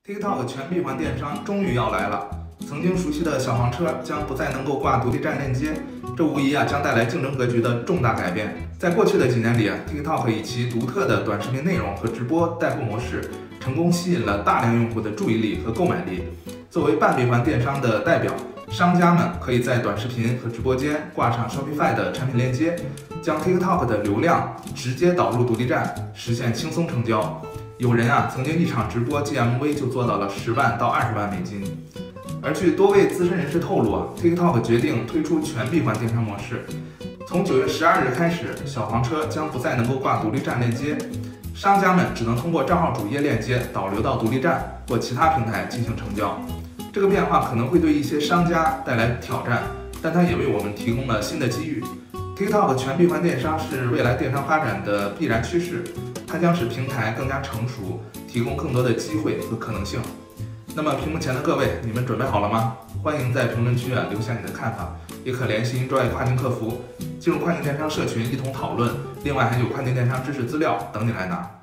TikTok 全闭环电商终于要来了，曾经熟悉的小黄车将不再能够挂独立站链接，这无疑将带来竞争格局的重大改变。在过去的几年里，TikTok 以其独特的短视频内容和直播带货模式，成功吸引了大量用户的注意力和购买力。作为半闭环电商的代表，商家们可以在短视频和直播间挂上 Shopify 的产品链接，将 TikTok 的流量直接导入独立站，实现轻松成交。有人曾经一场直播 GMV 就做到了10万到20万美金。而据多位资深人士透露TikTok 决定推出全闭环电商模式。从9月12日开始，小黄车将不再能够挂独立站链接，商家们只能通过账号主页链接导流到独立站或其他平台进行成交。这个变化可能会对一些商家带来挑战，但它也为我们提供了新的机遇。TikTok 全闭环电商是未来电商发展的必然趋势，它将使平台更加成熟，提供更多的机会和可能性。那么屏幕前的各位，你们准备好了吗？欢迎在评论区留下你的看法，也可联系 Enjoy 跨境客服，进入跨境电商社群一同讨论。另外还有跨境电商知识资料等你来拿。